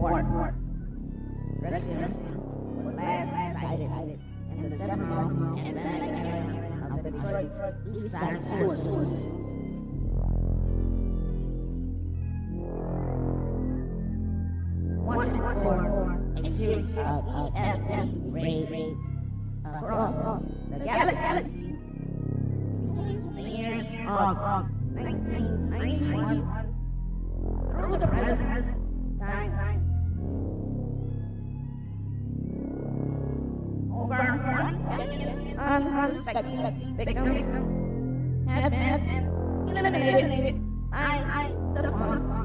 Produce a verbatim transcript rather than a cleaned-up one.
Report. Resident was last sighted in the seven mile and nine area of the Detroit East Side sewer system. Wanted for a series of E F F raids across the galaxy between the years of nineteen ninety-one through the present time. Over one million unsuspecting victims have been eliminated by the